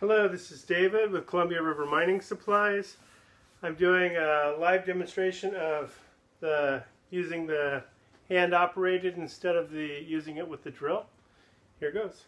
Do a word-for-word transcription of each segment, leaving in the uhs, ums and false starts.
Hello, this is David with Columbia River Mining Supplies. I'm doing a live demonstration of the using the hand operated instead of the using it with the drill. Here goes.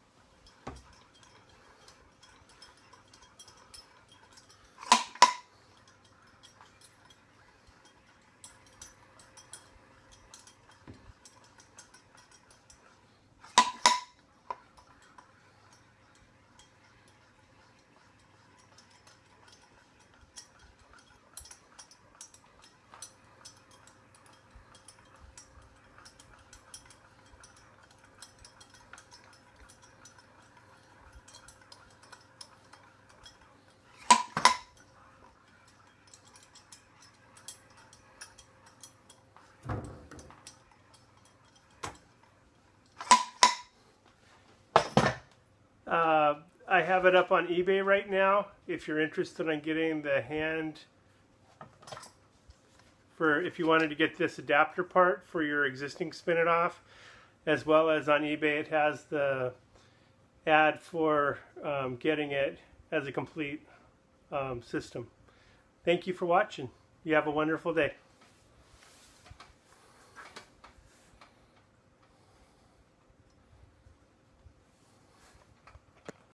Uh, I have it up on eBay right now. If you're interested in getting the hand, for if you wanted to get this adapter part for your existing Spin It Off, as well as on eBay it has the ad for um, getting it as a complete um, system. Thank you for watching. You have a wonderful day.